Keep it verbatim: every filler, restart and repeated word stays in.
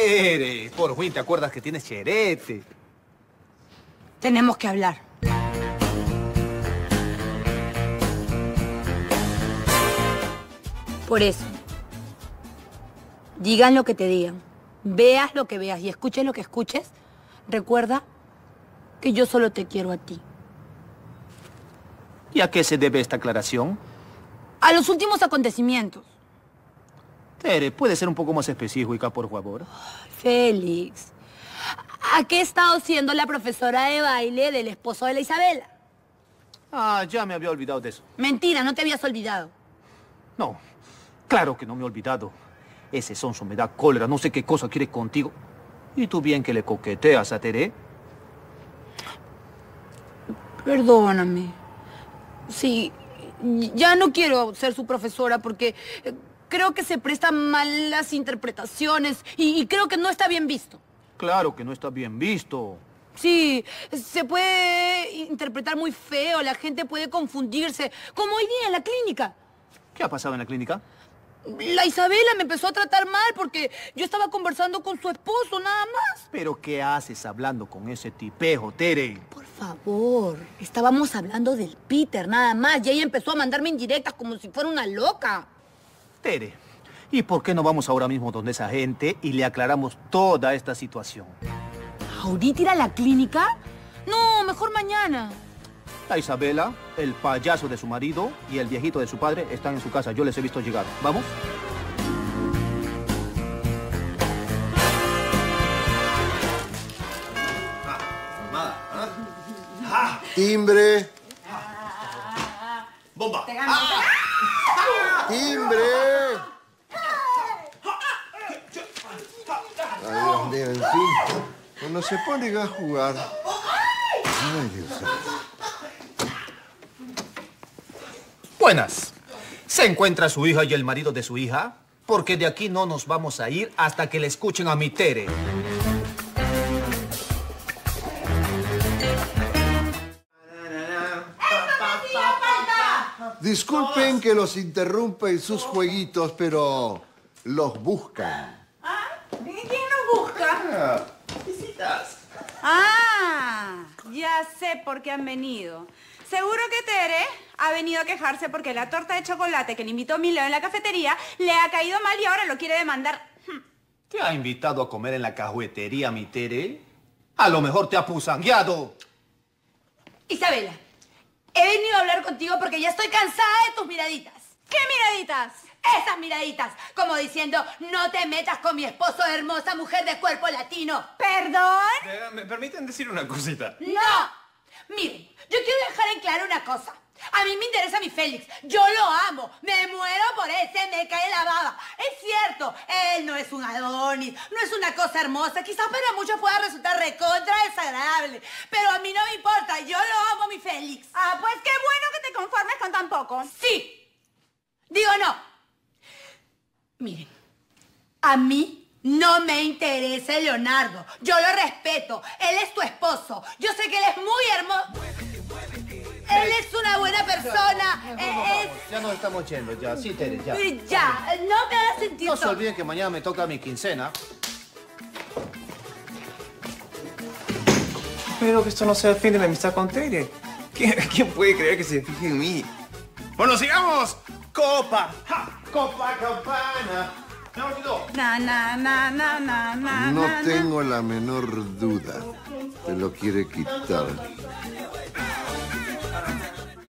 Tere, por fin te acuerdas que tienes cherete. Tenemos que hablar. Por eso, digan lo que te digan, veas lo que veas y escuches lo que escuches, recuerda que yo solo te quiero a ti. ¿Y a qué se debe esta aclaración? A los últimos acontecimientos. Tere, ¿puede ser un poco más específica, por favor? Félix, ¿a qué he estado siendo la profesora de baile del esposo de la Isabela? Ah, ya me había olvidado de eso. Mentira, no te habías olvidado. No, claro que no me he olvidado. Ese sonso me da cólera, no sé qué cosa quiere contigo. Y tú bien que le coqueteas a Tere. Perdóname. Sí, ya no quiero ser su profesora porque creo que se prestan malas interpretaciones y, y creo que no está bien visto. Claro que no está bien visto. Sí, se puede interpretar muy feo, la gente puede confundirse, como hoy día en la clínica. ¿Qué ha pasado en la clínica? La Isabela me empezó a tratar mal porque yo estaba conversando con su esposo, nada más. ¿Pero qué haces hablando con ese tipejo, Tere? Por favor, estábamos hablando del Peter, nada más, y ella empezó a mandarme indirectas como si fuera una loca. Tere, ¿y por qué no vamos ahora mismo donde esa gente y le aclaramos toda esta situación? ¿Ahorita ir a la clínica? No, mejor mañana. La Isabela, el payaso de su marido y el viejito de su padre están en su casa. Yo les he visto llegar. ¿Vamos? ¡Timbre! ¡Bomba! ¡Timbre! Ay, Dios mío, en fin. Cuando se ponen a jugar... Ay, Dios mío. Buenas. ¿Se encuentra su hija y el marido de su hija? Porque de aquí no nos vamos a ir hasta que le escuchen a mi Tere. Disculpen que los interrumpa en sus jueguitos, pero los buscan. ¿Ah? ¿Quién nos busca? Visitas. Ah, ya sé por qué han venido. Seguro que Tere ha venido a quejarse porque la torta de chocolate que le invitó Milo en la cafetería le ha caído mal y ahora lo quiere demandar. ¿Te ha invitado a comer en la cajuetería, mi Tere? A lo mejor te ha pusangueado. Isabela, he venido a hablar contigo porque ya estoy cansada de tus miraditas. ¿Qué miraditas? Esas miraditas, como diciendo, no te metas con mi esposo, hermosa mujer de cuerpo latino. ¿Perdón? ¿Me permiten decir una cosita? ¡No! Miren, yo quiero dejar en claro una cosa. A mí me interesa mi Félix. Yo lo amo. Me muero por él. Se me cae la baba. Es cierto, él no es un Adonis, no es una cosa hermosa. Quizás para muchos pueda resultar recontra desagradable. Pero a mí no me importa. Yo lo amo, mi Félix. Ah, pues qué bueno que te conformes con tan poco. Sí. Digo no. Miren, a mí no me interesa Leonardo. Yo lo respeto. Él es tu esposo. Yo sé que él es muy hermoso. Él es una buena persona. Es... Ya nos estamos yendo, ya. Sí, Tere, ya. Ya, no me hagas sentir... No se olviden que mañana me toca mi quincena. Espero que esto no sea el fin de mi amistad con Tere. ¿Quién, quién puede creer que se fije en mí? Bueno, sigamos. Copa. ¡Ja! Copa campana. Me olvidó. Na, na, na, na, na, na, No na, tengo la menor duda. Te lo quiere quitar.